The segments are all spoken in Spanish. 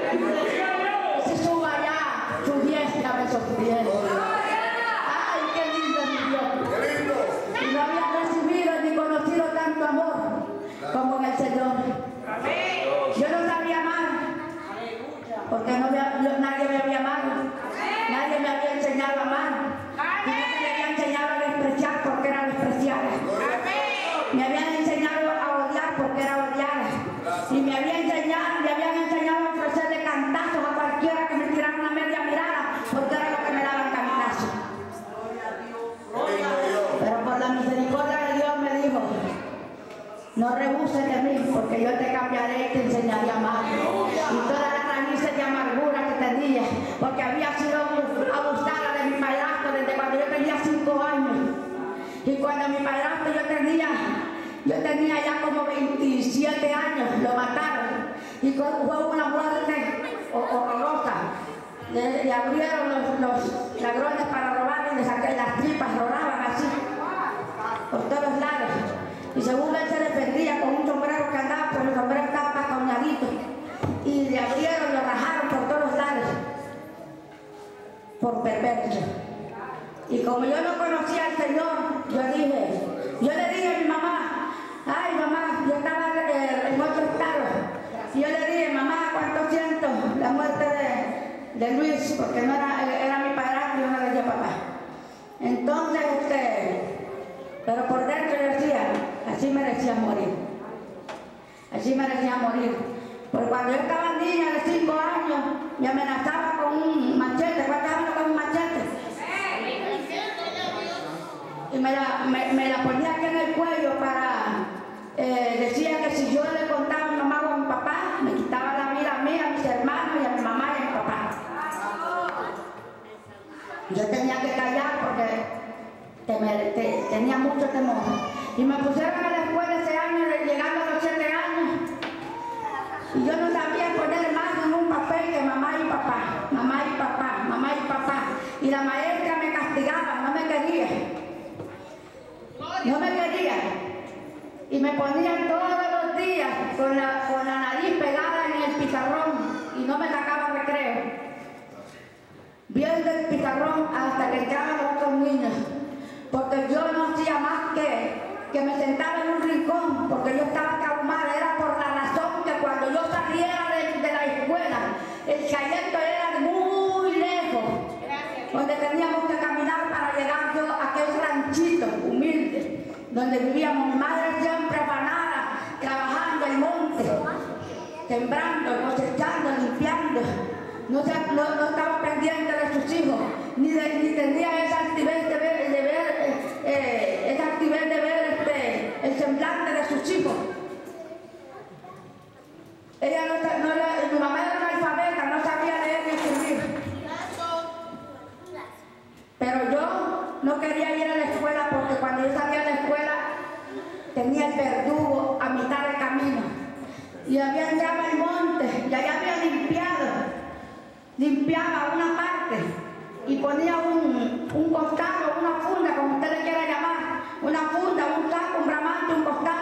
Si suba allá, su diestra me sostiene. Ay, qué lindo es mi Dios. Y no había recibido ni conocido tanto amor como en el Señor. Yo no sabía amar, porque nadie me había amado. Nadie me había enseñado a amar. Y no me había enseñado a despreciar porque era despreciada. Me habían enseñado a odiar porque era odiada. Y me habían enseñado a ofrecerle cantazos a cualquiera que me tirara una media mirada porque era lo que me daban cantazos. Pero por la misericordia de Dios me dijo: no rehuses de mí, porque yo te cambiaré y te enseñaré a amar. Y todas las raíces de amargura que tenía, porque había sido abusada de mi padrastro desde cuando yo tenía 5 años. Y cuando mi padrastro yo tenía ya como 27 años, lo mataron. Y fue una muerte horrorosa. Le abrieron los ladrones para robar y le saqué las tripas, rodaban así por todos lados. Y según él se defendía con un sombrero que andaba, pero el sombrero estaba pacañadito. Y le abrieron, lo rajaron por todos lados. Por perverso. Y como yo no conocía al Señor, yo le dije a mi mamá: ay mamá, yo estaba en otro estado. Y yo le dije: mamá, ¿cuánto siento la muerte de Luis? Porque no era mi padrastro y yo no le decía papá. Entonces, pero por dentro yo decía: así merecía morir. Así merecía morir. Porque cuando yo estaba niña de 5 años, me amenazaba con un machete. ¿Cuántos años con un machete? Y me la ponía aquí en el cuello para... decía que si yo le contaba a mi mamá o a mi papá, me quitaba la vida a mí, a mis hermanos y a mi mamá y a mi papá. Yo tenía que callar porque tenía mucho temor. Y me pusieron a la escuela ese año, llegando a los 7 años. Y yo no sabía poner más en un papel que mamá y papá, mamá y papá, mamá y papá. Y la maestra me castigaba, no me quería. No me quería. Y me ponía todos los días con la nariz pegada en el pizarrón y no me sacaba recreo. Viendo el pizarrón hasta que entraban los otros niños. Porque yo no hacía más que me sentaba en un rincón, porque yo estaba traumada. Era por la razón que cuando yo saliera de la escuela, el trayecto era muy lejos, donde teníamos que caminar para llegar yo a aquel ranchito humilde, donde vivíamos. Mi madre siempre afanada, trabajando en el monte, sembrando, cosechando, limpiando. No estaba pendiente de sus hijos, ni tenía esa actividad de ver el semblante de sus hijos. Mi mamá era analfabeta, no sabía leer ni escribir. Pero yo no quería ir a la escuela porque cuando yo salía a la escuela tenía el verdugo a mitad del camino. Y había entrado al monte y allá había limpiaba una parte y ponía un costal o una funda, como usted le quiera llamar, una funda, un saco, un bramante, un costal.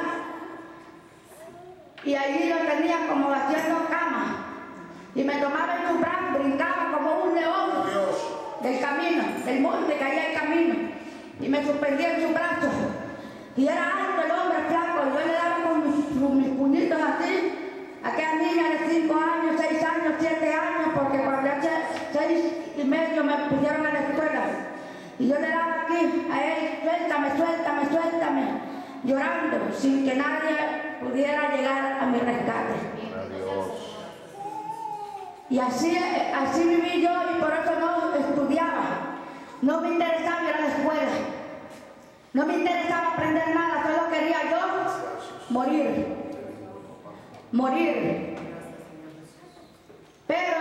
Y allí lo tenía como haciendo cama. Y me tomaba en sus brazos, brincaba como un león del camino, del monte que había el camino. Y me suspendía en sus brazos. Y era alto el hombre, flaco, y yo le daba con mis puñitos así. Aquella niña de 5 años, 6 años, 7 años, porque cuando hace 6 y medio me pusieron a la escuela. Y yo le daba aquí a él: suéltame, suéltame, suéltame, llorando, sin que nadie pudiera llegar a mi rescate. Y así viví yo, y por eso no estudiaba. No me interesaba ir a la escuela. No me interesaba aprender nada, solo quería yo morir. Morir. Pero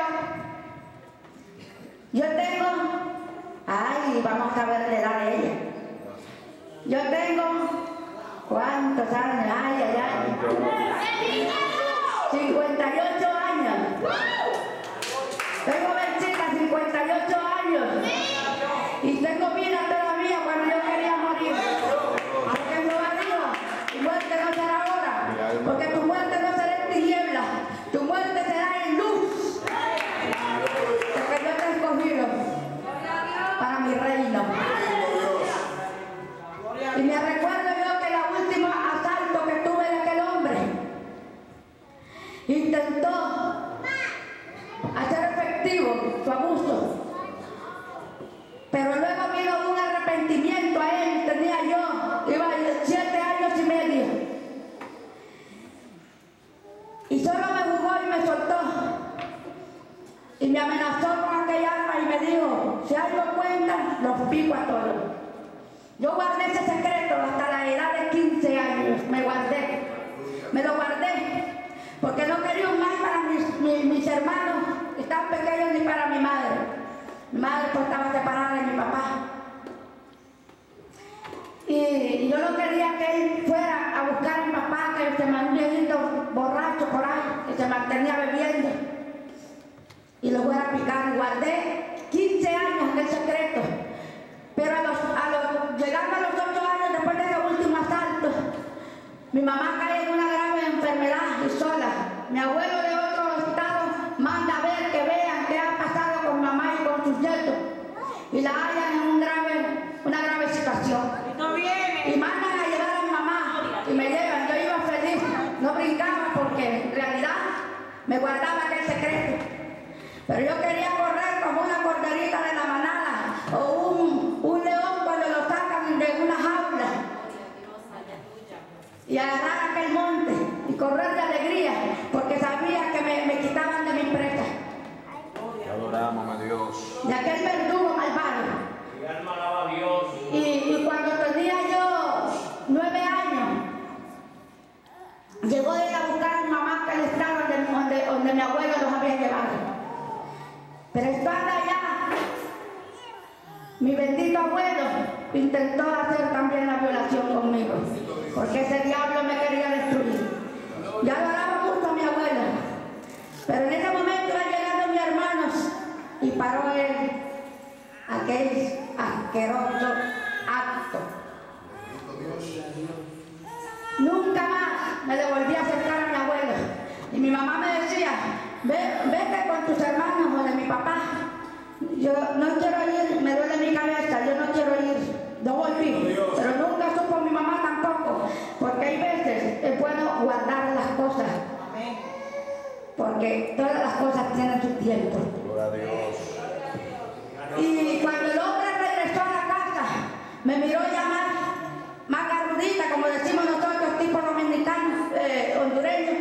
yo tengo, vamos a ver la edad de ella. Yo tengo, ¿cuántos años? 58 años. Tengo vencida 58 años. Y tengo vida todavía cuando yo quería morir. Porque Jehová dijo: tu muerte no será ahora, porque tu muerte no será en tinieblas, tu muerte será en luz. hacer efectivo su abuso. Pero luego vino un arrepentimiento a él, tenía yo, iba 7 años y medio. Y solo me jugó y me soltó. Y me amenazó con aquella arma y me dijo, si algo cuentan, los pico a todos. Yo guardé ese secreto hasta la edad de 15 años, me lo guardé, porque no quería un mal para mis hermanos, que estaban pequeños, ni para mi madre. Mi madre pues estaba separada de mi papá. Y yo no quería que él fuera a buscar a mi papá, que se mantenía un viejito borracho por ahí, que se mantenía bebiendo. Y lo fuera a picar. Guardé 15 años del secreto. Pero llegando a los 8 años, después de ese último asalto, mi mamá cae en una grave enfermedad y sola. Mi abuelo de otro estado manda a ver, que vean qué ha pasado con mamá y con sus nietos. Y la hallan en una grave situación. Y mandan a llevar a mi mamá. Y me llevan. Yo iba feliz. No brincaba porque en realidad me guardaba aquel secreto. Pero yo quería correr como una corderita de la manada o un león cuando lo sacan de una jaula y agarrar aquel monte y correr de alegría porque sabía que me quitaban de mi presa. Te adoramos a Dios. De aquel verdugo malvado. Mi alma alaba a Dios. Y cuando tenía yo 9 años, llegó él a buscar a mi mamá que él estaba donde mi abuelo los había llevado. Pero estando allá, mi bendito abuelo intentó hacer también la violación conmigo, porque ese diablo me quería destruir. Yo adoraba mucho a mi abuelo, pero en ese momento iban llegando mis hermanos y paró él aquel asqueroso acto. Nunca más me le volví a acercar a mi abuelo. Y mi mamá me decía, vete con tus hermanos o de mi papá. Yo no quiero ir, me duele mi cabeza, yo no quiero ir. No volví, pero nunca supo mi mamá tampoco, porque hay veces es bueno guardar las cosas, porque todas las cosas tienen su tiempo. Gloria a Dios. Y cuando el hombre regresó a la casa, me miró ya más garrudita, como decimos nosotros, tipo dominicanos, hondureños,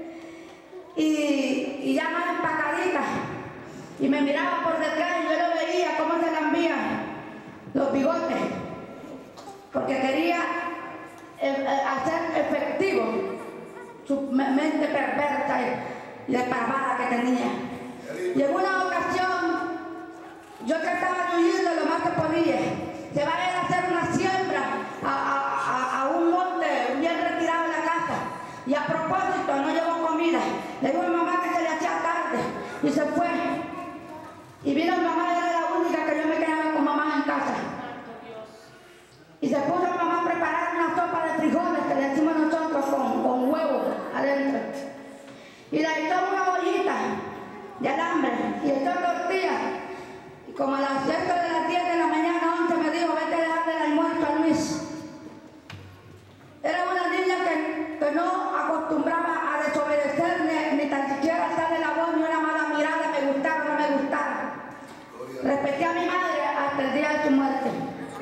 y ya más empacadita, y me miraba por detrás y yo lo veía cómo se lambían los bigotes, porque quería hacer efectivo su mente perversa y depravada que tenía. Y en una ocasión yo trataba de huir de lo más que podía. Se va a ir a hacer una siembra a un monte bien retirado de la casa. Y a propósito no llevó comida. Le dijo a mi mamá que se le hacía tarde y se fue. Y vino mi mamá, era la única que yo me quedaba con mamá en casa. Y se puso mi mamá a preparar una sopa de frijoles que le decimos nosotros con huevos adentro. Y le echó una ollita de alambre y echó tortillas. Y como a las 7 de las 10 de la mañana, 11, me dijo, vete a dejarle el almuerzo a Luis. Era una niña que no acostumbraba a desobedecer ni tan siquiera hacerle la voz ni una mala mirada, me gustara o no me gustara. Respeté a mi madre hasta el día de su muerte.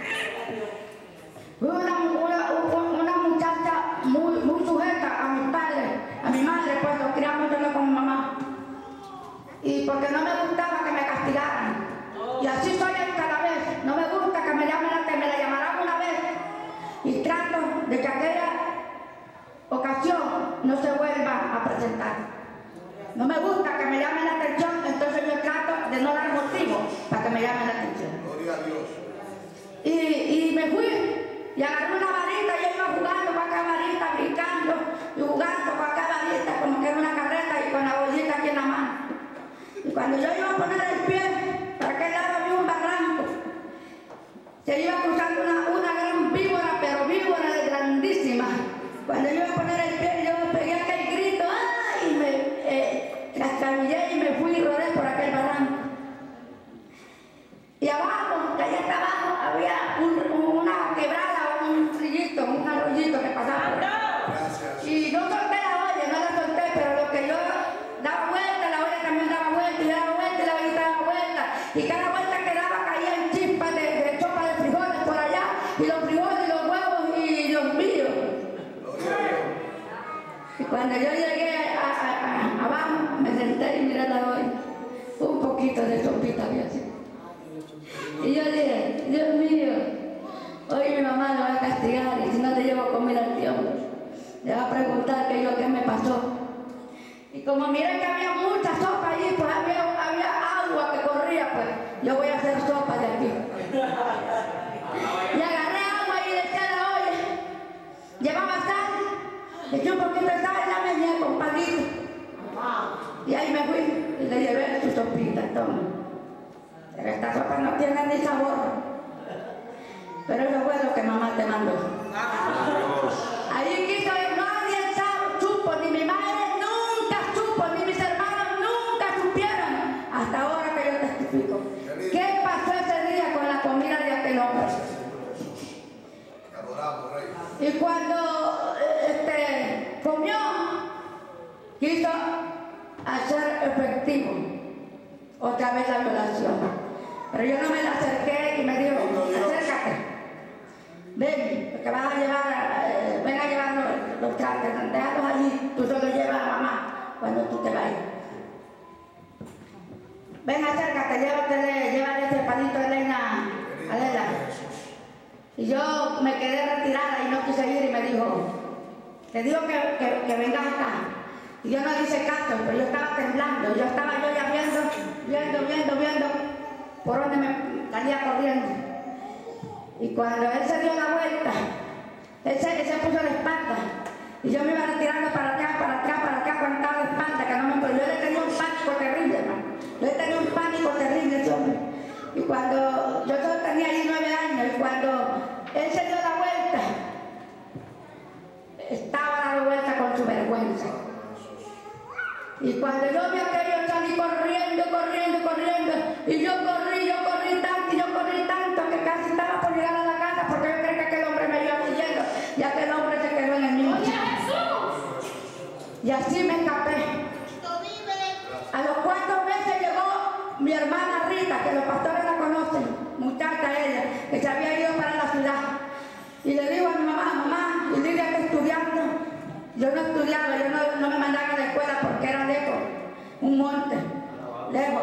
Fue una muchacha muy sujeta a mis padres, a mi madre, pues lo criamos yo con mi mamá. Y porque no me gustaba que me castigaran. Y así soy cada vez. No me gusta que me la llamarán una vez. Y trato de que aquella ocasión no se vuelva a presentar. No me gusta que me llamen la atención, entonces yo trato de no dar motivo para que me llamen la atención. Gloria a Dios. Y me fui y agarré una varita y yo iba jugando con aquella varita, brincando y jugando con aquella varita como que era una carreta y con la bollita aquí en la mano. Y cuando yo iba a poner el pie, para aquel lado había un barranco. Se iba cruzando una gran víbora, pero víbora grandísima. Cuando yo iba a poner el pie, yo pegué aquel grito, ¡ay! Y me trastabillé y me fui y rodé por aquel barranco. Y abajo, que allá hasta abajo, había una quebrada, un rillito, un arroyito que pasaba. Y no solté la olla, no la solté, pero lo que yo daba vuelta, la olla también daba vuelta, y era y cada vuelta que daba caían chispas de sopa de frijoles por allá, y los frijoles, y los huevos, y los míos. Y cuando yo llegué abajo, me senté y miré la olla, un poquito de sopita había así. Y yo dije, Dios mío, hoy mi mamá me va a castigar, y si no le llevo comida al tío, le va a preguntar qué me pasó. Y como miré que había mucha sopa allí, pues había agua que corría, pues yo voy a hacer sopa de aquí. Y agarré agua y le eché a la olla. Llevaba sal, le eché un poquito de sal y la meñé con palito. Y ahí me fui y le llevé su sopita, toma. Pero esta sopa no tiene ni sabor. Pero eso fue lo que mamá te mandó. Ahí quiso ir, nadie supo, ni mi madre nunca supo, ni mis hermanos nunca supieron, hasta ahora que yo testifico. ¿Qué pasó ese día con la comida de aquel hombre? Y cuando comió, quiso hacer efectivo otra vez la violación. Pero yo no me la acerqué y me dijo, acércate. Ven, porque vas a llevar, ven a llevar los trastes, déjalos allí, tú solo llevas a mamá cuando tú te vayas. Ven, acércate, llévale ese palito de leña a Lela. Y yo me quedé retirada y no quise ir y me dijo, te digo que vengas acá. Y yo no le hice caso, pero yo estaba temblando, yo ya viendo por donde me salía corriendo. Y cuando él se dio la vuelta, él se puso la espalda. Y yo me iba retirando para acá, cuando estaba la espalda, que no me podía. Yo le tenía un pánico terrible, hermano. Yo le tenía un pánico terrible ese hombre. Y cuando yo solo tenía ahí 9 años, y cuando él se dio la vuelta, estaba dando vuelta con su vergüenza. Y cuando yo vi aquello, salí corriendo, y yo corrí tanto que casi estaba por llegar a la casa, porque yo creí que aquel hombre me iba siguiendo, y aquel hombre se quedó en el mismo sitio. Y así me escapé. A los 4 meses llegó mi hermana Rita, que los pastores la conocen, muchacha ella, que se había ido para la ciudad. Y le digo a mi mamá, y Lidia está estudiando. Yo no estudiaba, yo no me mandaba a la escuela porque era lejos, un monte, lejos.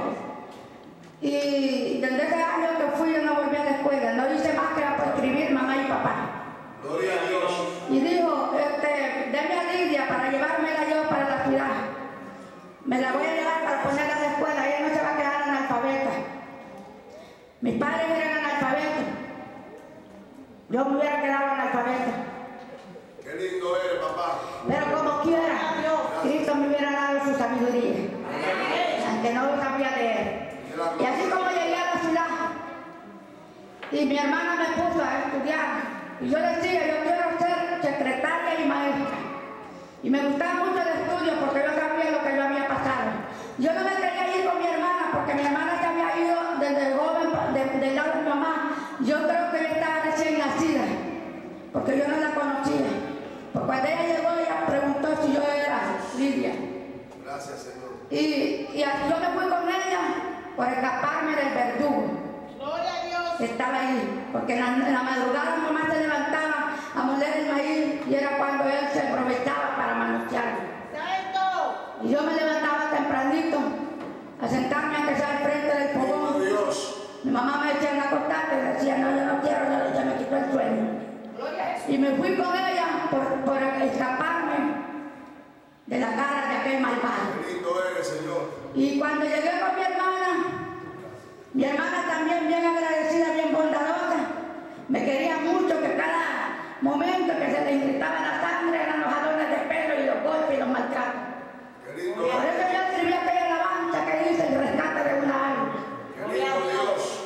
Y desde ese año que fui yo no volví a la escuela, no hice más que escribir mamá y papá. Gloria a Dios. Y dijo, deme a Lidia para llevármela yo para la ciudad. Me la voy a llevar para ponerla a la escuela, ella no se va a quedar analfabeta. Mis padres eran analfabetos. Yo me hubiera quedado analfabeta. Qué lindo eres, papá. Pero como quiera, Cristo me hubiera dado su sabiduría, aunque no lo sabía leer. Y así como llegué a la ciudad, y mi hermana me puso a estudiar, y yo decía, yo quiero ser secretaria y maestra. Y me gustaba mucho el estudio porque yo sabía lo que yo había pasado. Yo no me quería ir con mi hermana porque mi hermana se había ido desde joven, del lado de mi mamá. Yo creo que ella estaba recién nacida, porque yo no la conocía. Porque cuando ella llegó, ella preguntó si yo era Lidia. Gracias, Señor. Y yo me fui con ella por escaparme del verdugo. Gloria a Dios. Estaba ahí, porque en la madrugada mi mamá se levantaba a moler el maíz y era cuando él se aprovechaba para manosearlo. Santo. Y yo me levantaba tempranito a sentarme aunque sea al frente del fogón. Dios. Mi mamá me decía, acostarte, y decía, no, yo no quiero, ya me quitó el sueño. Y me fui con ella por escaparme de la cara de aquel malvado. Qué lindo eres, Señor. Y cuando llegué con mi hermana también bien agradecida, bien bondadosa, me quería mucho, que cada momento que se le irritaba la sangre eran los jalones de pelo y los golpes y los maltratos. Qué lindo Por eso yo escribí aquella alabanza que dice el rescate de una alma. Qué lindo Dios.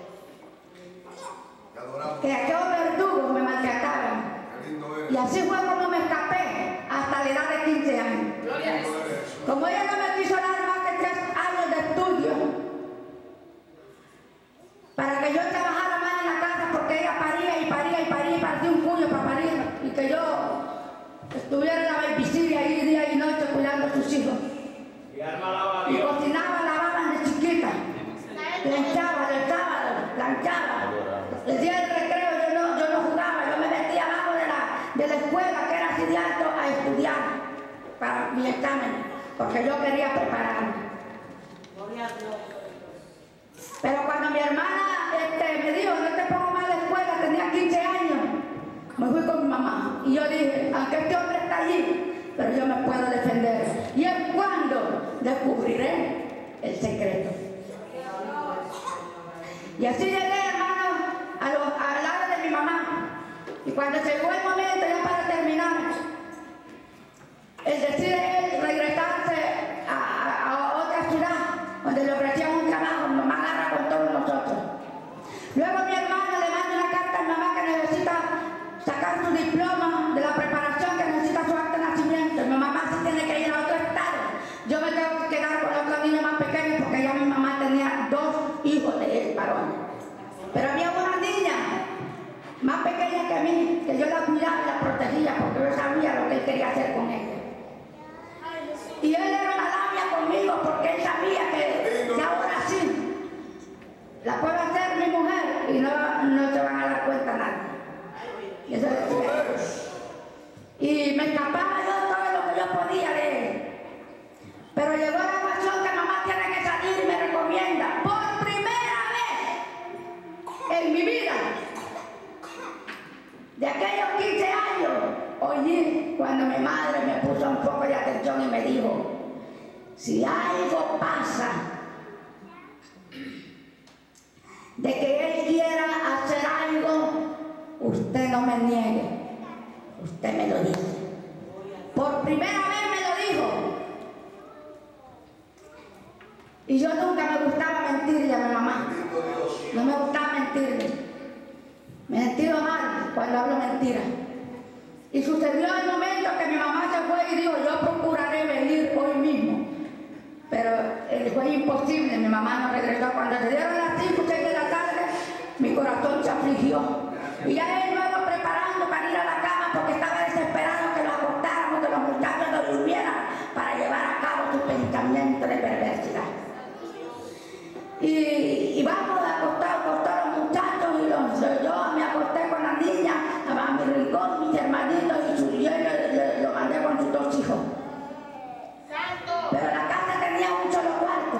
Te adoramos. Que aquellos verdugos me maltrataban. Qué lindo eres. Y así fue como me escapé hasta la edad de 15 años. Gloria a Dios. Como ella no me quiso dar más de 3 años de estudio, para que yo trabajara más en la casa, porque ella paría y parecía un cuyo para parir, y que yo estuviera en la babysitter ahí día y noche cuidando a sus hijos. Mi alma alaba a Y Dios. cocinaba, lavaban de chiquita. planchaba. El día del recreo yo no jugaba, yo me metía abajo de la escuela, que era así de alto, a estudiar para mi examen, porque yo quería prepararme. Gloria a Dios. Pero cuando mi hermana me dijo, no te pongo más a la escuela, tenía 15 años, me fui con mi mamá. Y yo dije, aunque este hombre está allí, pero yo me puedo defender. Y es cuando descubriré el secreto. Y así llegué, hermano, al lado de mi mamá. Y cuando llegó el momento, ya para terminar, él decide regresarse a otra ciudad, donde le ofrecían un trabajo. Mi mamá agarra con todos nosotros. Luego mi hermano le manda una carta a mi mamá que necesita sacar su diploma de la preparación, que necesita su acta de nacimiento. Mi mamá sí tiene que ir a otro estado. Yo me tengo que quedar con otro niño más pequeño porque ya mi mamá tenía 2 hijos de él, varones. Pero había una niña más pequeña que mí, que yo la cuidaba y la protegía porque yo sabía lo que él quería hacer con ella. Y él era una labia conmigo porque él sabía que ahora sí la puedo hacer mi mujer y no se van a dar cuenta nadie. Y eso decía él. Y me escapaba yo todo lo que yo podía de él. Pero llegó la ocasión que mamá tiene que salir y me recomienda, por primera vez en mi vida, de aquellos 15 años, oí cuando mi madre me puso un poco de atención y me dijo, si algo pasa de que él quiera hacer algo, usted no me niegue, usted me lo dice. Por primera vez me lo dijo. Y yo nunca me gustaba mentirle a mi mamá. No me gustaba mentirle. Me he sentido mal cuando hablo mentira. Y sucedió el momento que mi mamá se fue y dijo, yo procuraré venir hoy mismo. Pero fue imposible, mi mamá no regresó. Cuando se dieron las 5 o 6 de la tarde, mi corazón se afligió. Y ya él luego preparando para ir a la cama porque estaba desesperado que lo acostáramos, que los muchachos no durmieran para llevar a cabo su pensamiento de perversidad. Y vamos a acostar a los muchachos y yo me acosté con la niña, a mi rincón, mis hermanitos y yo lo mandé con sus 2 hijos. Pero la casa tenía un solo cuarto.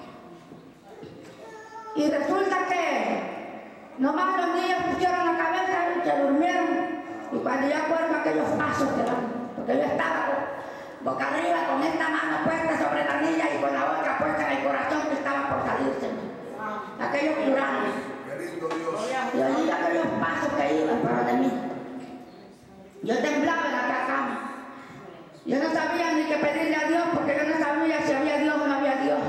Y resulta que nomás los niños pusieron la cabeza y se durmieron. Y cuando yo acuerdo aquellos pasos que dan, porque yo estaba boca arriba con esta mano puesta sobre la niña y con la otra puesta en el corazón que estaba por salirse. Aquellos curanos. Y oí aquellos pasos que iban por de mí. Yo temblaba en la cama. Yo no sabía ni qué pedirle a Dios porque yo no sabía si había Dios o no había Dios.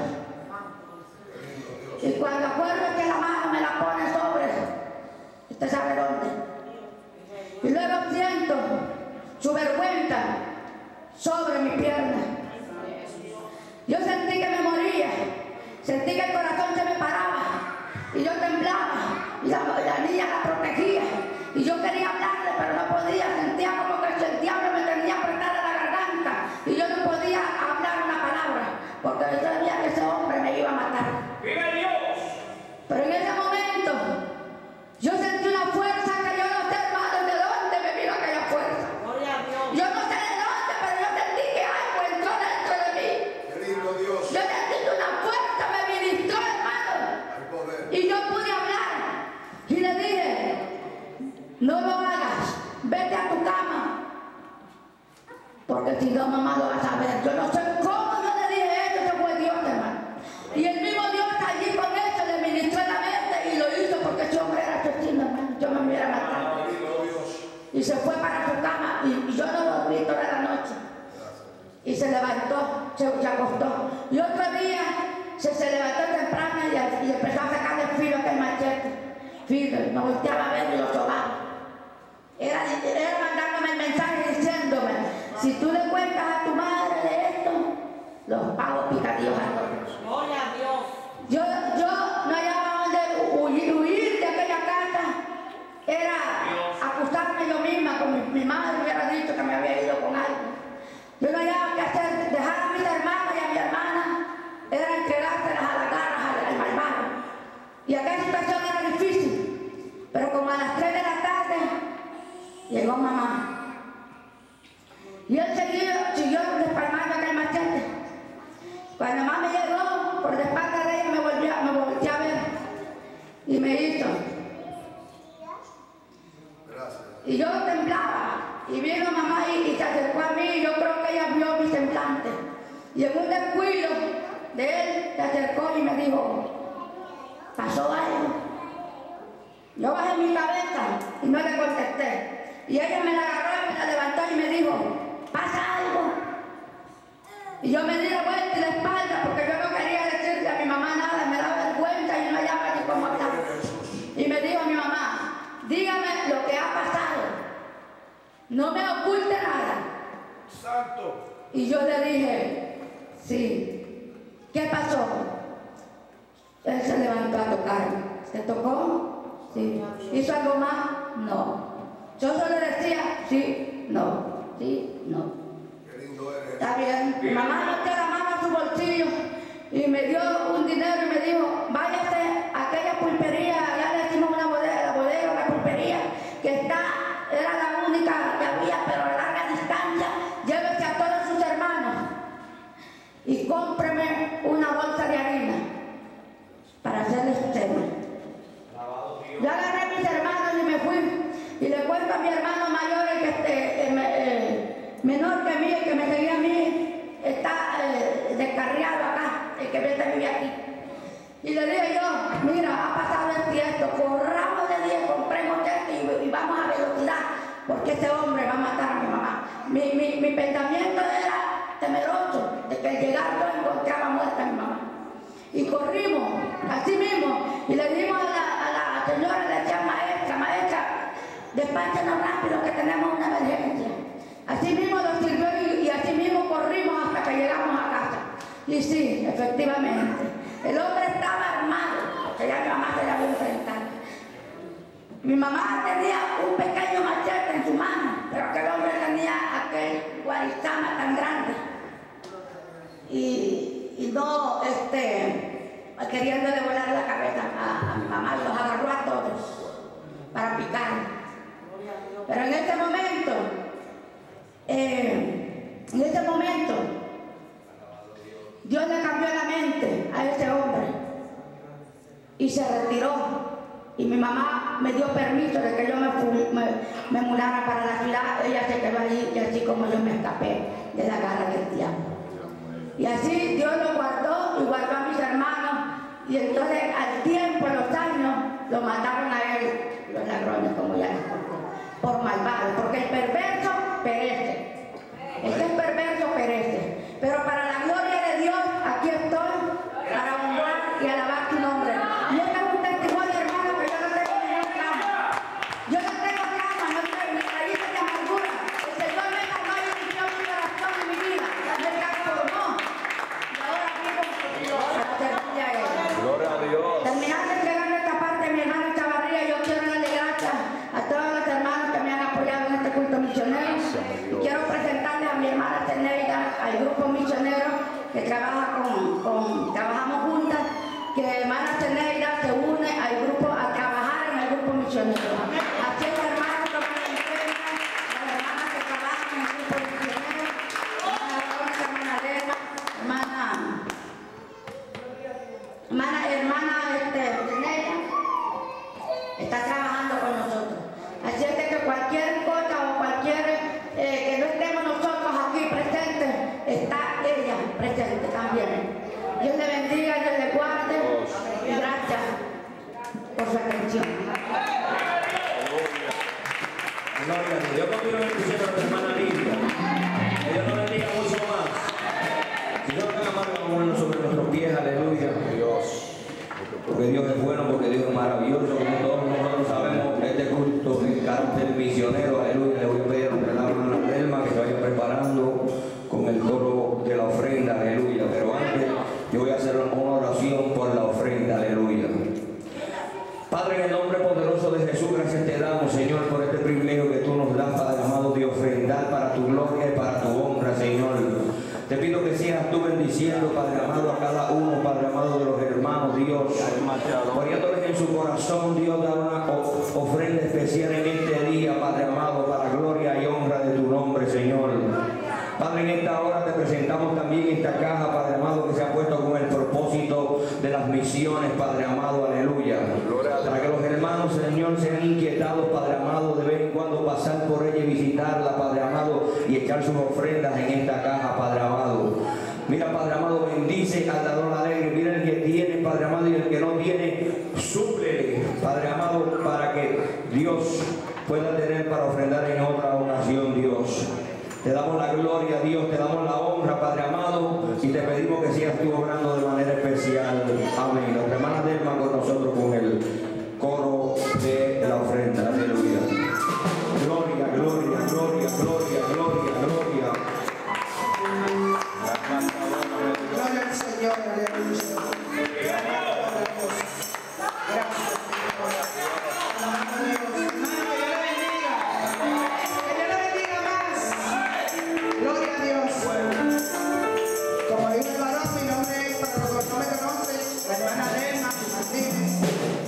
Y cuando acuerdo que la mano me la pone sobre, usted sabe dónde. Y luego siento su vergüenza sobre mi pierna. Yo sentí que me moría, sentí que el corazón se me paraba y yo temblaba y la niña la protegía y yo quería hablarle pero no podía, sentía como que el diablo me tenía apretada la garganta y yo no podía hablar una palabra porque yo sabía que ese hombre me iba a matar. ¡Viva Dios! Pero en ese momento yo sentí una fuerza que yo no sé, hermano, de dónde me vino aquella fuerza. Yo no sé de dónde, pero yo sentí que algo entró dentro de mí. Yo sentí que una fuerza me ministró, hermano. Y yo pude hablar. Y le dije, no lo hagas, vete a tu cama. Porque si no, mamá lo vas a ver. Yo no sé cómo yo le dije eso, eso fue Dios, hermano. Y el mismo Dios allí con eso le ministró en la mente y lo hizo porque ese hombre era asesino, hermano. Yo me hubiera matado. Y se fue para su cama y yo no lo vi toda la noche. Y se levantó, se acostó. Y otro día se levantó temprano y empezó a sacarle filo aquel machete. Filo, me volteaba a ver y lo sobaba. Era mandándome el mensaje diciéndome, si tú le cuentas a tu madre de esto, los pagos picadillos a todos. Gloria a Dios. Yo no hallaba dónde huir de aquella casa. Era acusarme yo misma, con mi madre hubiera dicho que me había ido con algo. Yo no hallaba qué hacer, dejar a mis hermanos y a mi hermana, era entregárselas a las garras al malvado. llegó mamá. Y él siguió despalmando aquel machete. Cuando mamá me llegó, por la espalda de ella me volteé a ver y me hizo. Gracias. Y yo temblaba. Y vino mamá y se acercó a mí y yo creo que ella vio mi semblante. Y en un descuido de él se acercó y me dijo, ¿pasó algo? Yo bajé mi cabeza y no le contesté. Y ella me la agarró y me la levantó y me dijo, ¿pasa algo? Y yo me di la vuelta y la espalda porque yo no quería decirle a mi mamá nada, me daba vergüenza y no hallaba ni cómo hablar. Y me dijo mi mamá, dígame lo que ha pasado, no me oculte nada. Santo. Y yo le dije, sí. ¿Qué pasó? Él se levantó a tocarme. ¿Se tocó? Sí. ¿Hizo algo más? No. Yo solo decía, sí, no, sí, no. Qué lindo eres. Está bien. Mi mamá metió la mano a su bolsillo y me dio un dinero y me dijo, váyase a aquella pulpería, ya le decimos una pulpería, que era la única que había, pero a larga distancia, llévese a todos sus hermanos y cómpreme una bolsa de harina para hacerle su cena. Yo agarré a mis hermanos y me fui y le cuento a mi hermano mayor, menor que mí, el que me seguía a mí, está descarriado acá, el que vive aquí. Y le dije yo, mira, ha pasado esto, corramos de 10, compremos esto y vamos a velocidad, porque ese hombre va a matar a mi mamá. Mi pensamiento era temeroso de que al llegar yo encontraba muerta a mi mamá. Y corrimos, así mismo, y le dimos a la señora, le decía, maestra, despáchenos rápido que tenemos una emergencia. Así mismo lo sirvió y así mismo corrimos hasta que llegamos a casa. Y sí, efectivamente, el hombre estaba armado, porque ya mi mamá se la había enfrentado. Mi mamá tenía un pequeño machete en su mano, pero aquel hombre tenía aquel guarizama tan grande. Y no, queriéndole volar la cabeza a mi mamá, los agarró a todos para picar. Pero en ese momento, Dios le cambió la mente a ese hombre y se retiró. Y mi mamá me dio permiso de que yo me mudara para la ciudad. Ella se quedó allí y así como yo me escapé de la garra del diablo. Y así Dios lo guardó y guardó a mis hermanos. Y entonces al tiempo, a los años, lo mataron a él, los ladrones, como ya les conté, por malvado, porque el perverso perece. El que es perverso perece. Pero para la gloria de Dios, aquí estoy para honrar y alabar tu nombre. Y este es un testimonio, hermano, que yo no tengo ningún trama. Yo no tengo trama, no tengo ni raíces de amargura. El Señor me cambió y limpió mi corazón y mi vida. Me transformó. Y ahora vivo para servirle a Él. Gloria a Dios. Terminando de entregarle esta parte a mi hermano Chavarría, yo quiero darle gracias a todos los hermanos que me han apoyado en este culto misionero. Y quiero presentarles a mi hermana Teneida, al grupo misionero que trabajamos juntas, que hermana Teneida se une al grupo a trabajar en el grupo misionero. Así es, hermanos, que me entregan, las hermanas que trabajan en el grupo misionero, hermana Verónica, hermana Elena, hermana Teneida, está trabajando con nosotros. Así es que cualquier cosa o cualquier que no estemos nosotros aquí presentes, está ella presente también. Dios le bendiga, Dios le guarde y gracias por su atención. Gloria a Dios. Yo continúo diciendo a tu hermana Lidia. Que Dios nos bendiga mucho más. Si Dios nos amarga como sobre nuestros pies, aleluya. Dios. Porque Dios es bueno, porque Dios es maravilloso, como todos nosotros sabemos, este culto en carácter misionero, aleluya. Le voy a pedir a la hermana Delma que se vaya preparando con el coro de la ofrenda, aleluya. Pero antes, yo voy a hacer una oración por la ofrenda, aleluya. Padre, en el nombre poderoso de Jesús, gracias te damos, Señor, por este privilegio que tú nos das, Padre amado, de ofrendar para tu gloria y para tu honra, Señor. Te pido que sigas tú bendiciendo, Padre amado, a cada uno, Padre amado, de los hermanos, Dios, poniéndoles en su corazón, Dios, dar una ofrenda especial en este día, Padre amado, para gloria nombre, Señor. Padre, en esta hora te presentamos también esta caja, Padre amado, que se ha puesto con el propósito de las misiones, Padre amado, aleluya. Para que los hermanos, Señor, sean inquietados, Padre amado, de vez en cuando pasar por ella y visitarla, Padre amado, y echar sus ofrendas en esta caja, Padre amado. Mira, Padre amado, bendice al dador alegre. Mira el que tiene, Padre amado, y el que no tiene, súplele, Padre amado, para que Dios pueda tener para ofrendar en otra ocasión, Dios. Te damos la gloria, Dios, te damos la honra, Padre amado, y te pedimos que sigas tú obrando de manera especial. Amén. Nuestra hermana Delma con nosotros con el coro de la ofrenda. Aleluya. Gloria, gloria, gloria, gloria, gloria, gloria. Gloria al Señor, aleluya. Como dijo el varón, mi nombre es, para los que no me conocen, la hermana Delma Martínez.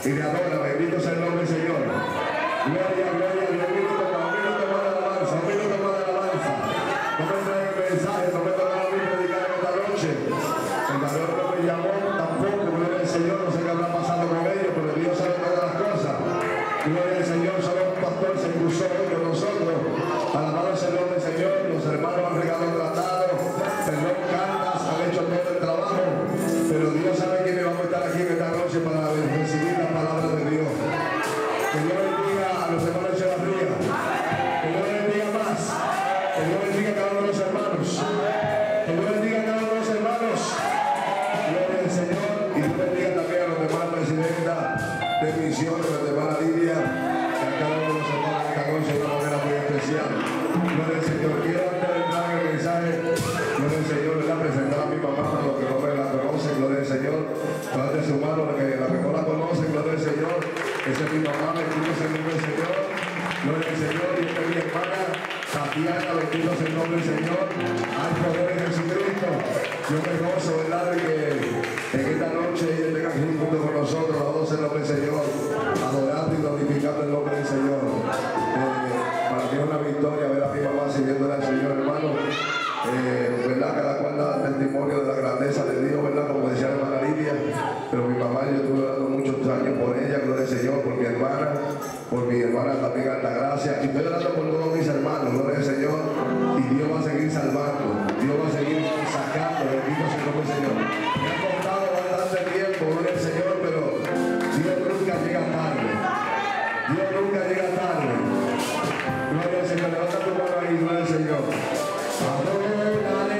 y le adora. Bendito sea el nombre del Señor. Gloria, gloria, un minuto más de alabanza, un minuto más de alabanza. No me traen el mensaje, no me toca a mí predicar en esta noche. El valor no me llamó tampoco, gloria al Señor, no sé qué habrá pasado con ellos, pero Dios sabe todas las cosas. Gloria al Señor, solo un pastor se cruzó hoy con nosotros. Alabado sea el nombre del Señor, los hermanos han regalado tratado, perdón, cartas, han hecho todo el trabajo, pero Dios sabe quiénes vamos a estar aquí en esta noche para recibir la palabra de Dios. Que Dios bendiga a los hermanos de Echevarría, que Dios bendiga más, que Dios bendiga a cada uno de los hermanos, que Dios bendiga a cada uno de los hermanos. Gloria al Señor, y Dios bendiga también a los hermanos presidenta de misión, a la hermana Lidia, que a cada uno de los hermanos de esta noche de una manera muy especial. Gloria al Señor. Quiero antes de entrar en el mensaje, gloria al Señor, ¿verdad? Presentar a mi mamá para los que no me la conocen, gloria al Señor. Padre su mano, la que no la conocen, gloria al Señor. Esa es mi mamá, bendito sea el nombre del Señor. Gloria al Señor. Y esta es mi hermana Tatiana, bendito sea el nombre del Señor. Hay poder en Jesucristo. Yo me gozo, ¿verdad? De que en esta noche ella tenga aquí junto con nosotros, alabado sea el nombre del Señor, adorando y glorificando el nombre del Señor. Para mí es una victoria ver a mi mamá sirviéndole al Señor, hermano. ¿Verdad? Cada cual da testimonio de la grandeza de Dios, ¿verdad? Como decía la hermana Lidia. Pero mi mamá, yo estuve orando muchos años por ella, gloria al Señor, por mi hermana también Altagracia. Y estoy orando por todos mis hermanos, gloria al Señor. Y Dios va a seguir salvando, Dios va a seguir sacando, bendito sea el nombre del Señor. Me ha costado bastante tiempo, gloria al Señor, pero Dios nunca llega tarde. Dios nunca llega tarde. Gloria al Señor, levanta tu mano ahí, gloria al Señor. Adórale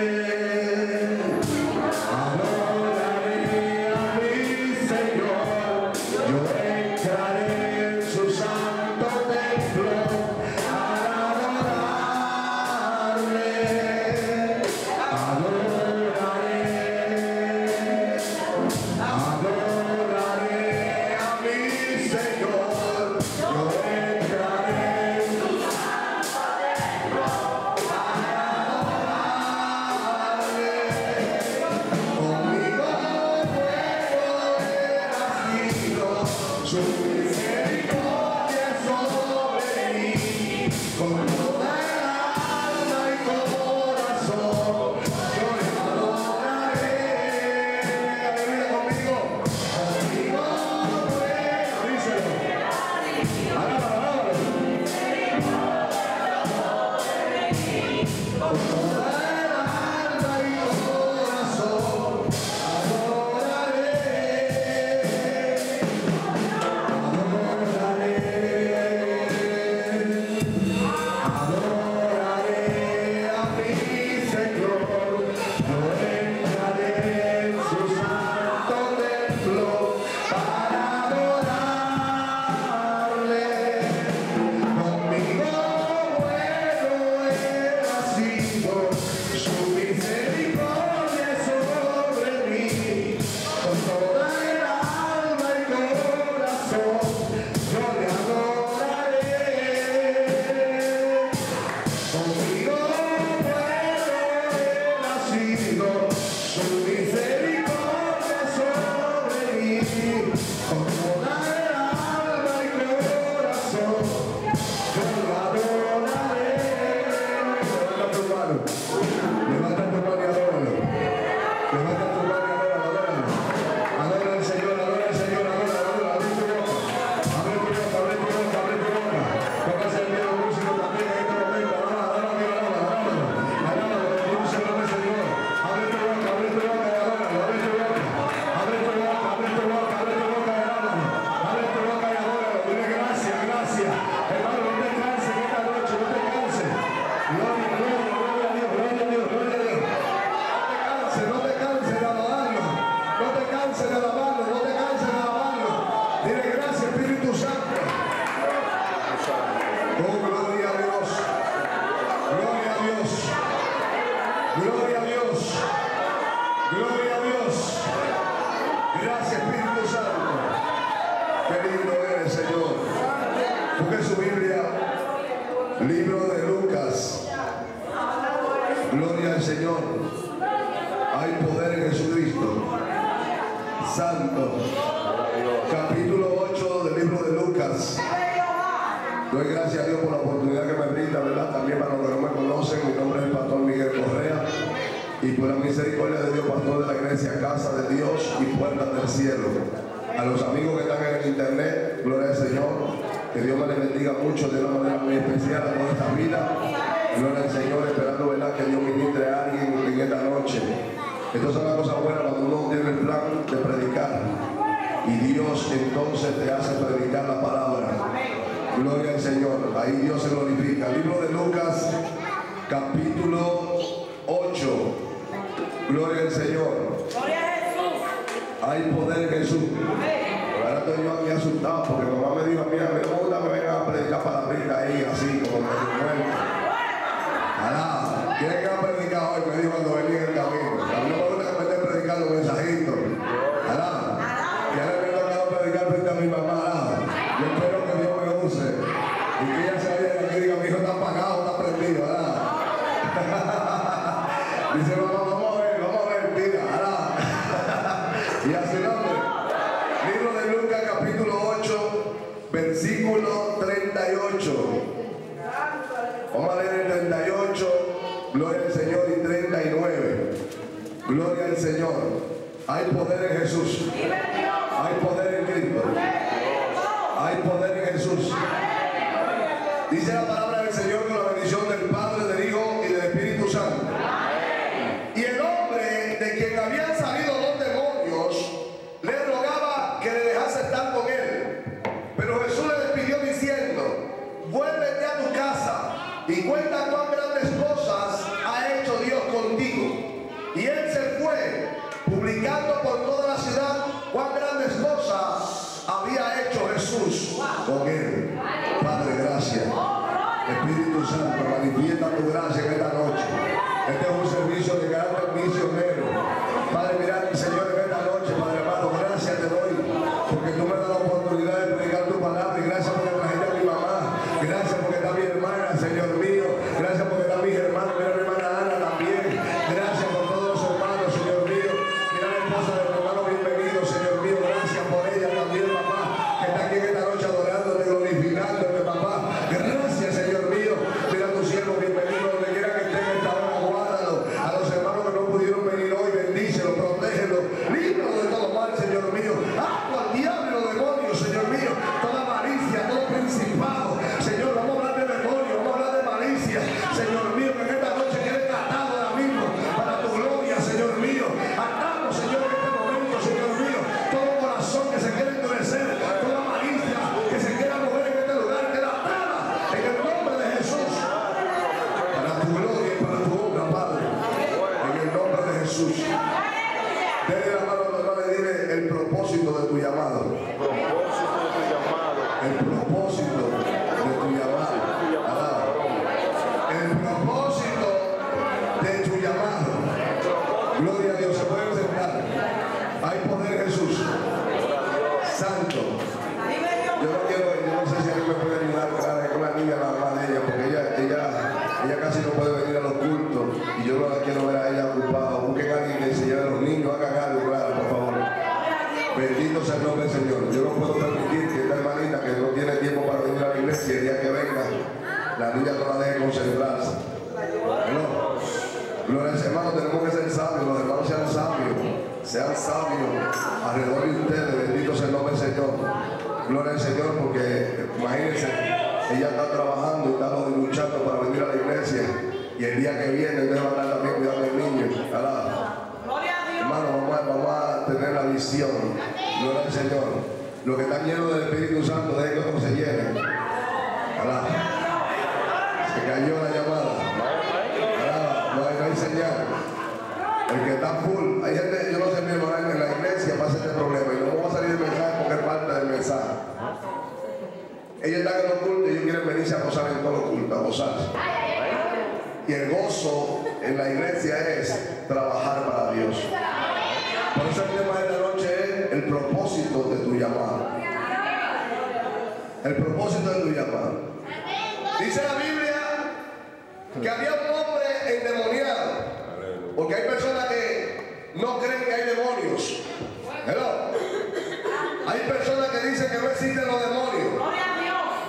a mi Señor, yo entraré en su santo templo para adorarle. Adoraré a mi Señor, yo entraré en su santo templo para adorarle. Conmigo puedo ver nacido su misericordia sobre mí, con toda el alma y corazón yo le adoraré. Aleluya, conmigo puedo, díselo, alábalo, con toda el alma y corazón adoraré. Adoraré a mi Señor, yo entraré en su santo templo para adorarle. Conmigo bueno he nacido, su misericordia sobre mí, con toda el alma y corazón yo le adoraré. Conmigo bueno he nacido, su misericordia sobre mí, con toda el alma y corazón yo le adoraré. Levanta tu mano y adóralo. Levanta tu mano y adóralo. Adora al Señor, adora al Señor, adora. Abre tu boca. Abre tu boca, abre tu boca, abre tu boca. Póngase el dedo músico también en este momento. Alábalo, bendito sea el nombre del Señor. Abre tu boca y adóralo. Abre tu boca, abre tu boca, abre tu boca, abre tu boca y adóralo. Abre tu boca y adóralo. Dile gracias, gracias. Hermano, no te canses en esta noche, no te canses. Gloria, gloria, gloria a Dios, gloria a Dios, gloria a Dios. No te canses de alabarlo. No te canses de alabarlo, no te canses de alabarlo. Dile gracias, Espíritu Santo. Oh, gloria a Dios. Gloria a Dios. Gloria a Dios. Gloria a Dios. Gracias, Espíritu Santo. Qué lindo eres, Señor. Busque su Biblia. Libro de Lucas. Gloria al Señor. Hay poder en Jesucristo. Santo. Capítulo 8 del libro de Lucas. Doy gracias a Dios por la oportunidad que me brinda, ¿verdad? También para los que no me conocen, mi nombre es el pastor Miguel Correa. Y por la misericordia de Dios, pastor de la iglesia Casa de Dios y Puertas del Cielo. A los amigos que están en el internet, gloria al Señor. Que Dios me les bendiga mucho de una manera muy especial a toda esta vida. Gloria al Señor, esperando, ¿verdad?, que Dios ministre a alguien en esta noche. Esto es una cosa buena cuando uno tiene el plan de predicar. Y Dios entonces te hace predicar la palabra. Gloria al Señor. Ahí Dios se glorifica. El libro de Lucas, capítulo 8. Gloria al Señor. Gloria a Jesús. Hay poder en Jesús. Ahora estoy yo aquí asustado porque mi mamá me dijo a mí no me gusta que me vengan a predicar palabrita ahí así como me muerto. Alá, ¿quién que ha predicado hoy? Me dijo cuando venía en el camino. A mí no me gusta que me estén predicando mensajitos. Alá, y ahora me ha tocado predicar frente a mi mamá. Alá, yo espero que Dios me use y que ella se vaya de aquí y diga, mi hijo está apagado, está prendido. Alá. Dice mamá, vamos a ver, tira. Alá. Y así nombre. Libro de Lucas, capítulo 8, versículo 38. Vamos a leer el 38, gloria al Señor, y 39. Gloria al Señor. Hay poder en Jesús. Hay poder en Cristo. Hay poder en Jesús. Dice la palabra del Señor con la bendición del Padre, del Hijo y del Espíritu Santo. Y el hombre de quien habían salido los demonios le rogaba que le dejase estar con él. Pero Jesús le despidió diciendo, vuélvete a tu casa y cuenta cuán grandes cosas ha hecho Dios contigo. Y él se fue, publicando por toda la ciudad cuán grandes cosas había hecho Jesús con él. Padre, gracias. Espíritu Santo, manifiesta tu gracia en esta noche. Este es un servicio de carácter misionero. Padre, mira, Señor, en esta noche, Padre amado, gracias te doy, porque tú me das la oportunidad de predicar tu palabra, y gracias porque trajiste a mi mamá, gracias porque está mi hermana, Señor mío, gracias porque está mis hermanos, mira mi hermana Ana también, gracias por todos los hermanos, Señor mío, mira la esposa de mi hermano, bienvenido, Señor mío, gracias por ella también, papá, que está aquí en esta noche adorándote, glorificándote, papá, gracias, Señor mío, mira a tu siervo, bienvenido, donde quiera que esté en esta hora, guárdalo, a los hermanos que no pudieron venir hoy, bendícelo, protégelo, líbralo de todo mal, Señor mío, ¡ato al diablo y los demonios, Señor mío, toda malicia, todo principado, Señor, vamos a hablar de demonio, vamos a hablar de malicia, Señor mío, que en esta noche quede tratado ahora mismo, para tu gloria, Señor mío, atamos, Señor, en este momento, Señor mío, todo corazón que se quiera endurecer, toda malicia que se quiera mover en este lugar, que la atada en el nombre de Jesús, para tu gloria y para tu obra, Padre, en el nombre de Jesús. Dele la mano a tu hermano y dile el propósito de tu llamado. El propósito de tu llamado. Alaba. El propósito de tu llamado. Gloria a Dios. Se pueden sentar. Hay poder en Jesús. Santo. Yo no sé si alguien me puede ayudar con la niña, la mamá de ella, porque ella casi no puede venir a los cultos y yo no la quiero ver a ella ocupada. Busquen a alguien que se lleve a los niños, hagan algo, claro, por favor. Bendito sea el nombre del Señor. Yo no puedo permitir que esta hermanita que no tiene tiempo para venir a la iglesia, el día que venga, la niña no la deje concentrarse. ¿No? Gloria al Señor, hermanos, tenemos que ser sabios, los hermanos sean sabios alrededor de ustedes. Bendito sea el nombre del Señor. Gloria al Señor, porque imagínense, ella está trabajando y está luchando para venir a la iglesia, y el día que viene debe estar también cuidando al niño. Hermano, vamos a tener la visión. Gloria al Señor. Los que están llenos del Espíritu Santo, dejen que otros se llenen. Alá. Se cayó la llamada. Alá. No hay señal. El que está full. Hay gente, yo no sé, mi hermano, en la iglesia pasa este problema. Y no va a salir el mensaje porque es parte del mensaje. Ellos están en los cultos y ellos quieren venirse a gozar en todos los cultos, a gozarse. Y el gozo en la iglesia es trabajar para Dios. Por eso el tema de esta noche es el propósito de tu llamado. El propósito de tu llamado. Dice la Biblia que había un hombre endemoniado. Porque hay personas que no creen que hay demonios. ¿Hello?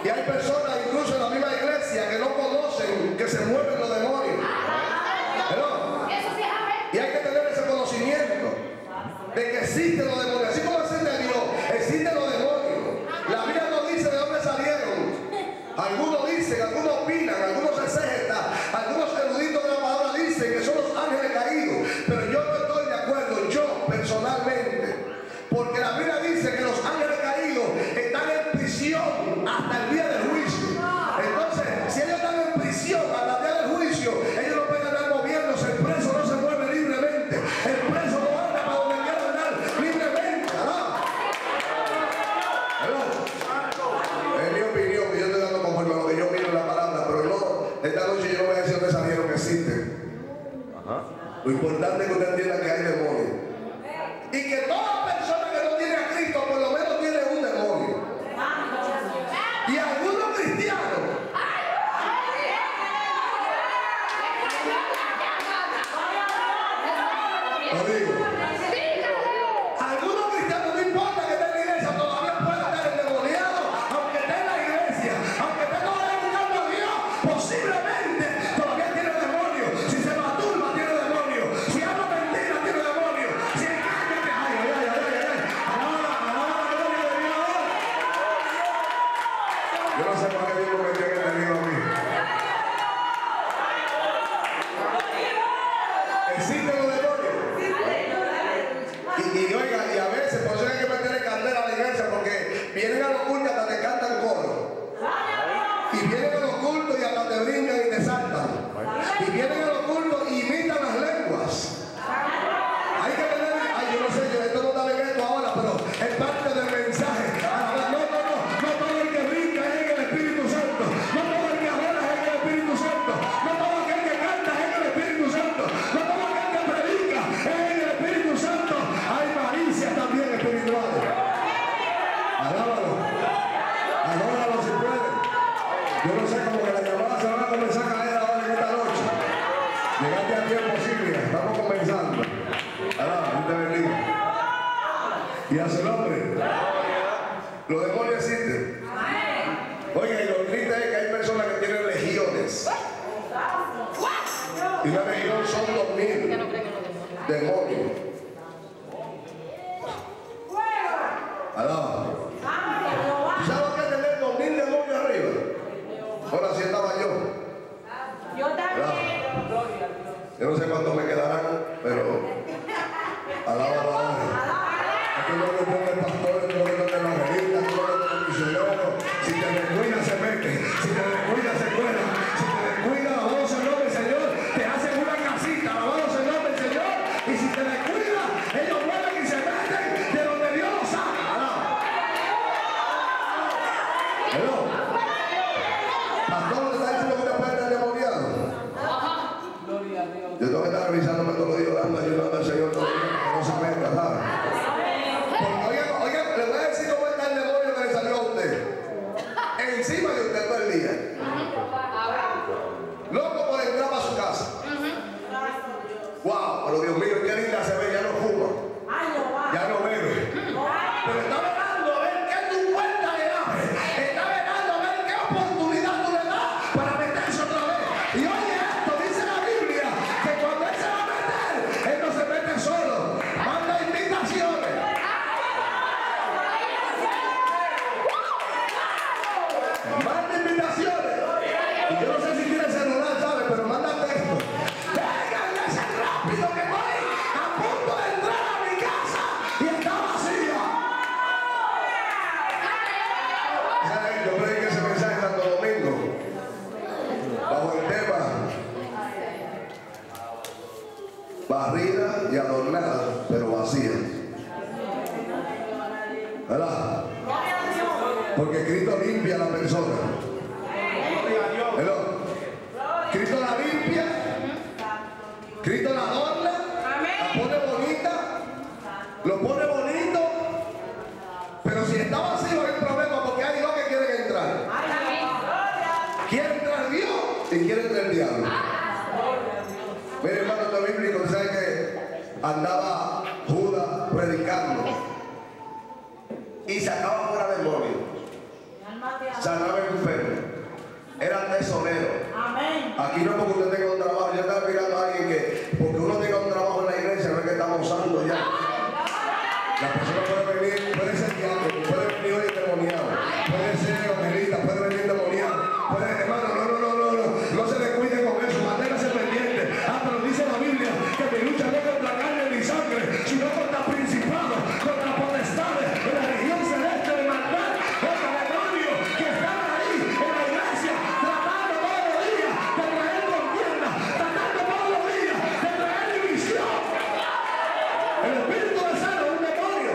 Y hay personas, incluso en la misma iglesia, que no conocen que se mueven los demonios. ¿No? Y hay que tener ese conocimiento de que existen los demonios. Así como existe Dios, existen los demonios. La Biblia no dice de dónde salieron. Algunos dicen, algunos opinan, algunos exégetas, algunos eruditos de la palabra dicen que son los ángeles caídos. Pero yo no estoy de acuerdo, yo personalmente. Porque la Biblia dice que los ángeles caídos están en prisión hasta el día del juicio. Entonces, si ellos están en prisión hasta el día del juicio, ellos no pueden andar moviéndose. El preso no se mueve libremente. El preso no anda para donde quiera andar libremente. ¿No? Es mi opinión, que yo estoy dando conforme a lo que yo miro en la palabra. Pero no, esta noche yo no voy a decir dónde salieron, que existen. Lo importante es que usted entienda que hay demonios. Y que toda persona que no tiene a Cristo por lo menos tiene un demonio. Y algunos cristianos lo digo, algunos cristianos no importa que esté en la iglesia, todavía puede estar endemoniado, aunque esté en la iglesia, aunque esté todavía buscando a Dios, posiblemente todavía tiene demonio. Si se masturba tiene demonio, si habla mentira tiene demonio, si engaña yo no sé por qué Dios me tiene enemigo a mí. Existen los demonios. Y oiga, y a veces por eso hay que meterle candela a la iglesia, porque vienen a los cultos hasta te cantan coro. Y vienen a los cultos y hasta te brincan y te saltan. Y vienen a los cultos y imitan las lenguas. Hay que tener, yo no sé, esto no está bien esto ahora, pero es parte del mensaje. No todo el que brinca es en el Espíritu Santo. No todo el que adora es en el Espíritu Santo. No todo aquel que canta es en el Espíritu Santo. No todo aquel que predica es en el Espíritu Santo. Hay malicias también espirituales. Alábalo. Adóralo si puede. Yo no sé cómo que las llamadas se van a comenzar a caer ahora en esta noche. Llegaste a tiempo, Silvia. Estamos comenzando. Alaba, Dios te bendiga. Y a su nombre. Los demonios existen. Oiga, y lo triste es que hay personas que tienen legiones. Y una legión son 2000 demonios. Alaba. ¿Tú sabes lo que es tener 2000 demonios arriba? Ahora sí estaba yo. Yo también. Yo no sé cuánto me quedarán, pero alaba a la hora. Aquí no le pongo el pastor, no le pongo el evangelista, no le pongo el misionero. Si te descuida se mete, si te descuida se cuela, si te descuida alabado sea el nombre del Señor, te hacen una casita, alabado sea el nombre del Señor, y si te descuida, ellos vuelven y se meten de donde Dios los saca. Alaba. Hello. Pastor, ¿le está diciendo que te puede estar endemoniado? Yo tengo que estar revisándome todos los días, dando ayudando al Señor todo el día, que no se meta, ¿sabes? Porque, oiga, le voy a decir cómo está el demonio que le salió a usted. Encima de usted todo el día. Loco por entrar para su casa. Wow, pero Dios mío, qué linda se ve, ya no fuma. Ya no bebe. Pero está velando a ver qué tu puerta le abre. Está velando a ver qué oportunidad tú le das para meterse otra vez. Y oye esto, dice la Biblia, que cuando él se va a meter, él no se mete solo. Manda invitaciones. Manda invitaciones. Y yo no sé si tiene celular, ¿sabes? Pero manda texto. Vénganse rápido que voy a punto de entrar a mi casa y está vacía. ¿Sabes? Yo prediqué ese mensaje en Santo Domingo bajo el tema barrida y adornada, pero vacía. ¿Verdad? Porque Cristo limpia a la persona. Hello. Cristo la limpia, Cristo la adorna, la pone bonita, lo pone bonito, pero si está vacío hay un problema, porque hay dos que quieren entrar. Quiere entrar Dios y quiere entrar el diablo. Mire, hermano, esto es bíblico. ¿Sabe que andaba Judas predicando y sacaba fuera demonios? sanaba enfermos, eran tesoreros. Amén. Aquí no es porque usted tenga un trabajo. Yo estaba mirando a alguien que porque uno tenga un trabajo en la iglesia no es que estamos usando ya. La persona puede venir, puede ser diácono, puede venir hoy endemoniado, puede ser evangelista, puede venir endemoniado, puede, hermano, no se descuide con eso, manténgase pendiente. Pero dice la Biblia que mi lucha no es contra carne ni sangre, sino contra principados, contra potestades, de la región celeste de maldad, contra demonios que están ahí en la iglesia, tratando todos los días de traer contienda, tratando todos los días de traer división. El espíritu de celo es un demonio.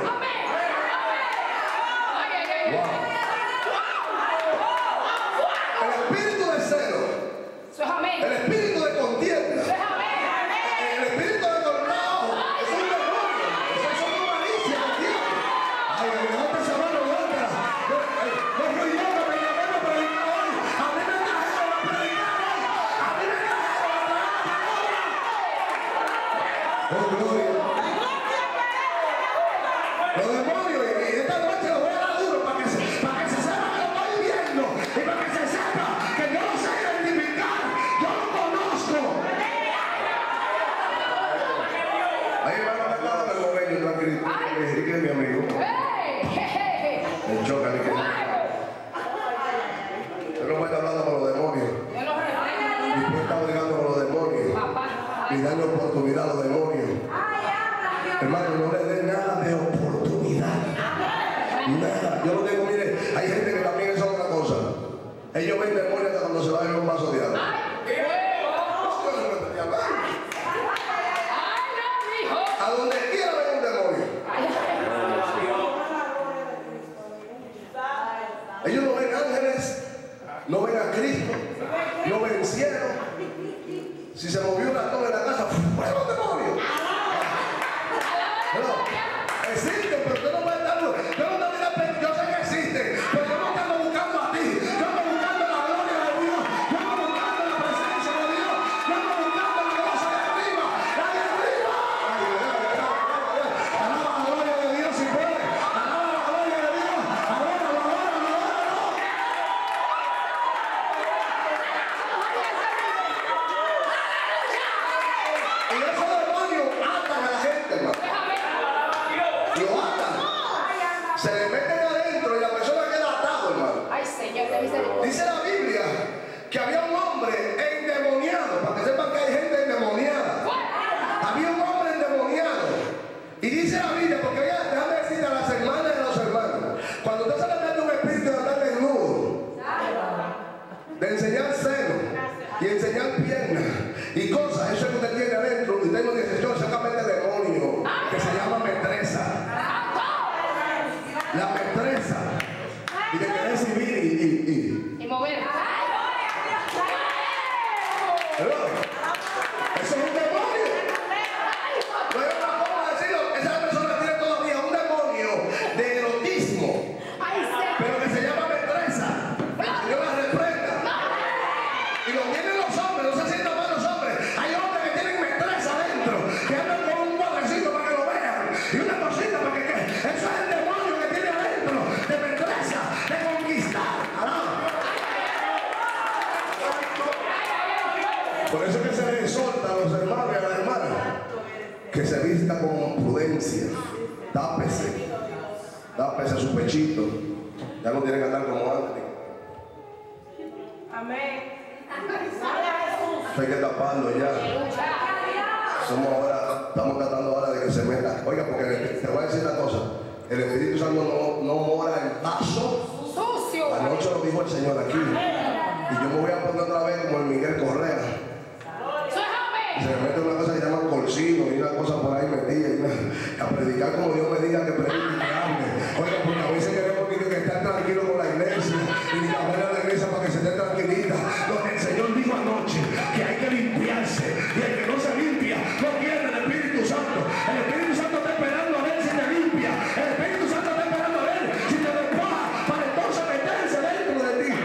El espíritu de celo, el espíritu de contienda, el espíritu de tornado es un demonio. Eso es una malicia que tiene. Ay, levanta esa mano, levántala. No soy yo que me llamé a predicar hoy. A mí me trajeron a predicar hoy. A mí me trajeron a traer la palabra. Oh, gloria. Los demonios, y esta noche los voy a dar duro para que se sepa que lo estoy viendo y para que se sepa que yo lo sé identificar, yo lo conozco. Ahí hermano, me estaba en el momento tranquilo, que es mi amigo. El choca, ni que él no puede estar hablando con los demonios. Y puede estar brigando con los demonios y darle oportunidad a los demonios. Hermano, no le dé nada de oportunidad. Nada. Yo lo tengo, mire, hay gente que también es otra cosa. Ellos ven demonios hasta cuando se va a beber un vaso de agua. A donde quiera ven un demonio. Ellos no ven ángeles, no ven a Cristo, no ven cielo. Si se movió una torre en la casa, ¡fuera un demonio! No, existen, pero usted no puede estar. Yo sé que existen, pero yo no ando buscando a ti. Yo ando buscando la gloria de Dios. Yo ando buscando la presencia de Dios. Yo ando buscando la cosa de arriba. La de arriba. Alaba la gloria de Dios si puede. Alaba la gloria de Dios. Adóralo. Y esos demonios atan a la gente, hermano. Lo atan. Se le meten adentro y la persona queda atado, hermano. Ay, Señor, de misericordia. Dice la Biblia que había un hombre endemoniado, para que sepan que hay gente endemoniada. Había un hombre endemoniado. Y dice la Biblia, porque oiga, déjame decirle a las hermanas y a los hermanos, cuando usted se le mete un espíritu de andar desnudo, de enseñar seno y enseñar piernas y cosas, eso es que usted tiene adentro, y usted no dice, Señor, sácame este demonio que se llama metresa. La metresa. Y de querer civil Y mover. ¿Verdad? Eso es un demonio. No hay otra forma de decirlo. Esa persona tiene todavía un demonio de erotismo, pero que se llama metresa. El Señor la reprenda. Y lo tienen los hombres, no se sientan mal los hombres. Hay hombres que tienen metresa adentro, que andan con un cuadrecito para que lo vean. Y una cosita para que eso es el demonio que tiene adentro, de metresa, de conquistar. Por eso que se le exhorta a los hermanos y a las hermanas que se vista con prudencia. Tápese su pechito. Ya no tiene que andar como antes. Amén. Hay que taparlo ya. Estamos tratando ahora de que se meta. Oiga, porque te voy a decir una cosa. El Espíritu Santo no mora en vaso. Sucio. Anoche lo dijo el Señor aquí. Y yo me voy a poner otra vez como el Miguel Correa. Se me mete una cosa que se llama colcino y una cosa por ahí metida y a predicar como Dios me diga que predique y que hable. Oiga, porque a veces queremos que estar tranquilos con la iglesia y que hablar a la iglesia para que se esté tranquilita. Lo que el Señor dijo anoche, que hay que limpiarse, y el que no se limpia no tiene el Espíritu Santo. El Espíritu Santo está esperando a ver si te limpia. El Espíritu Santo está esperando a ver si te despoja para entonces meterse dentro de ti.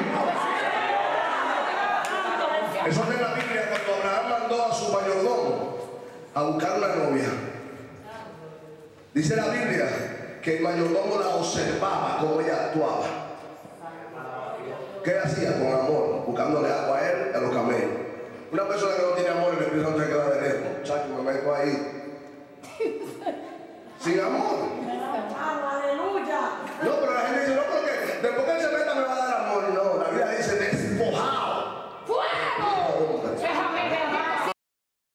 Eso es la Biblia cuando Abraham mandó a su mayordomo a buscar una novia. Dice la Biblia que el mayordomo la observaba cómo ella actuaba. ¿qué hacía? Con amor, buscándole agua a él y a los camellos. Una persona que no tiene amor, el Espíritu Santo se queda de lejos. Chacho, me meto ahí. Sin amor.